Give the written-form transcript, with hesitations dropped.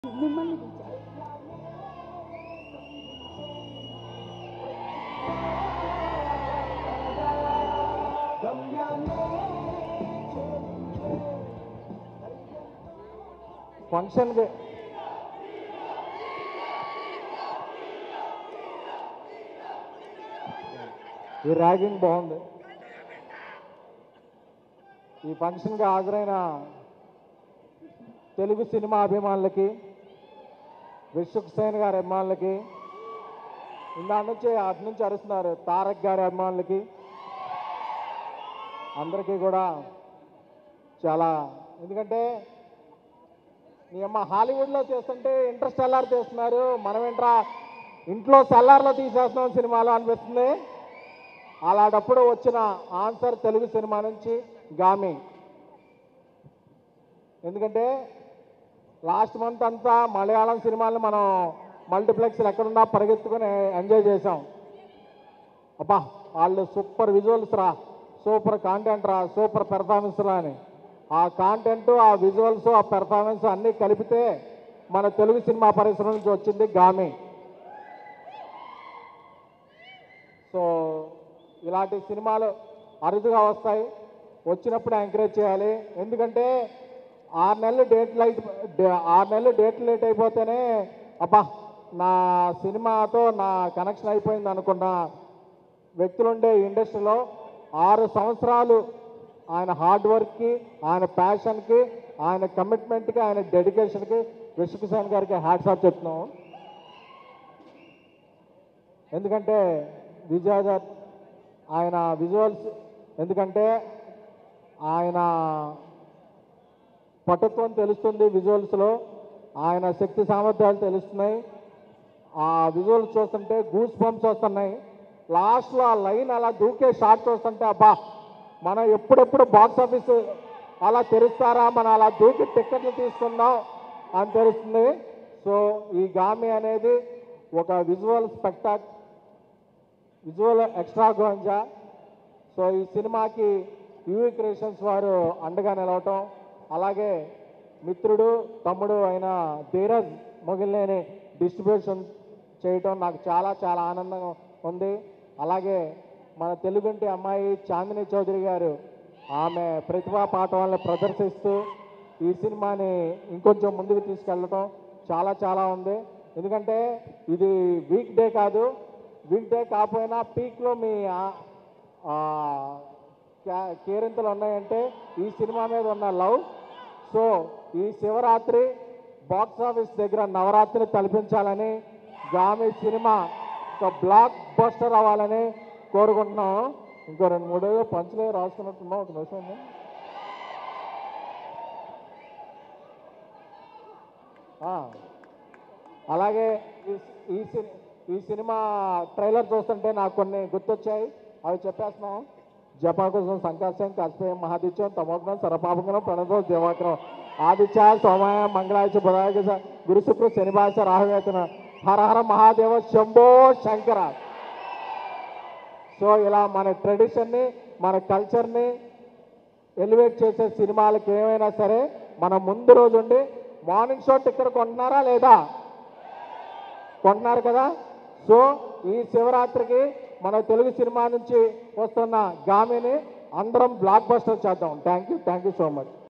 మిమ్మల్ని పిలిచారు. ఫంక్షన్ ఈ ర్యాగింగ్ బాగుంది. ఈ ఫంక్షన్కి హాజరైన తెలుగు సినిమా అభిమానులకి, విశ్వక్ సేన్ గారి అభిమానులకి, అటు నుంచి అరుస్తున్నారు తారక్ గారి అభిమానులకి, అందరికీ కూడా చాలా, ఎందుకంటే మీ అమ్మ హాలీవుడ్లో చేస్తుంటే ఇంటర్స్టెల్లార్ చేస్తున్నారు, మనం ఏంట్రా ఇంట్లో సెల్లార్లో తీసేస్తున్నాం సినిమాలో అనిపిస్తుంది. అలాంటప్పుడు వచ్చిన ఆన్సర్ తెలుగు సినిమా నుంచి గామి. ఎందుకంటే లాస్ట్ మంత్ అంతా మలయాళం సినిమాలను మనం మల్టీప్లెక్స్లు ఎక్కడున్నా పరిగెత్తుకొని ఎంజాయ్ చేసాం. అబ్బా వాళ్ళు సూపర్ విజువల్స్ రా, సూపర్ కాంటెంట్ రా, సూపర్ పెర్ఫార్మెన్స్ రా అని. ఆ కాంటెంట్, ఆ విజువల్స్, ఆ పెర్ఫార్మెన్స్ అన్నీ కలిపితే మన తెలుగు సినిమా పరిశ్రమ నుంచి వచ్చింది గామి. సో ఇలాంటి సినిమాలు అరుదుగా వస్తాయి, వచ్చినప్పుడు ఎంకరేజ్ చేయాలి. ఎందుకంటే 6 నెలలు డేట్లు లేట్ అయిపోతేనే అబ్బా నా సినిమాతో నా కనెక్షన్ అయిపోయింది అనుకున్న వ్యక్తులుండే ఇండస్ట్రీలో 6 సంవత్సరాలు ఆయన హార్డ్ వర్క్కి, ఆయన ప్యాషన్కి, ఆయన కమిట్మెంట్కి, ఆయన డెడికేషన్కి విశ్వక్ సేన్ గారికి హ్యాట్స్ ఆఫ్ చెప్తున్నాం. ఎందుకంటే విజయ్ ఆయన విజువల్స్, ఎందుకంటే ఆయన పటుత్వం తెలుస్తుంది విజువల్స్లో, ఆయన శక్తి సామర్థ్యాలు తెలుస్తున్నాయి. ఆ విజువల్స్ చూస్తుంటే గూస్ బంప్స్ వస్తున్నాయి. లాస్ట్లో ఆ లైన్ అలా దూకే షాట్ చూస్తుంటే అబ్బా మనం ఎప్పుడెప్పుడు బాక్స్ ఆఫీస్ అలా తెరుస్తారా, మనం అలా దూకి టిక్కెట్లు తీసుకుందాం అని తెలుస్తుంది. సో ఈ గామి అనేది ఒక విజువల్ ఎక్స్ట్రాగోంజా. సో ఈ సినిమాకి యూవీ క్రియేషన్స్ వారు అండగా నిలవటం, అలాగే మిత్రుడు తమ్ముడు అయిన ధీరజ్ మొగిలినేని డిస్ట్రిబ్యూషన్ చేయటం నాకు చాలా చాలా ఆనందంగా ఉంది. అలాగే మన తెలుగుంటి అమ్మాయి చాందిని చౌదరి గారు ఆమె ప్రతిభా పాఠవాలను ప్రదర్శిస్తూ ఈ సినిమాని ఇంకొంచెం ముందుకు తీసుకెళ్ళటం చాలా చాలా ఉంది. ఎందుకంటే ఇది వీక్ డే కాదు, వీక్ డే కాకపోయినా పీక్లో మీ కేరింతలు ఉన్నాయంటే ఈ సినిమా మీద ఉన్న లవ్. సో ఈ శివరాత్రి బాక్స్ ఆఫీస్ దగ్గర నవరాత్రి తలపించాలని, గామి సినిమా ఒక బ్లాక్ బస్టర్ అవ్వాలని కోరుకుంటున్నాం. ఇంకో 2-3 పంచులే రాసుకున్నట్టున్నాం, ఒక నిమిషం ఉంది. అలాగే ఈ సినిమా ట్రైలర్ చూస్తుంటే నాకు కొన్ని గుర్తొచ్చాయి, అవి చెప్పేస్తున్నాం. జపాకుశం సంకాశం కస్పేయం మహాదిత్యం తమోగ్నం సరపాపగ్నం ప్రణతో దేవాగ్రం ఆదిత్య సోమాయ మంగళాయ బుధాయ గురు శుక్ర శనిభాష రాహువేతన హర హర మహాదేవ శంభో శంకర. సో ఇలా మన ట్రెడిషన్ని, మన కల్చర్ని ఎలివేట్ చేసే సినిమాలకి ఏమైనా సరే మనం ముందు రోజు ఉండి మార్నింగ్ షో టికెట్ కొంటున్నారా లేదా? కొంటున్నారు కదా. సో ఈ శివరాత్రికి మన తెలుగు సినిమా నుంచి వస్తున్న గామిని అందరం బ్లాక్ బస్టర్ చేద్దాం. Thank you so much.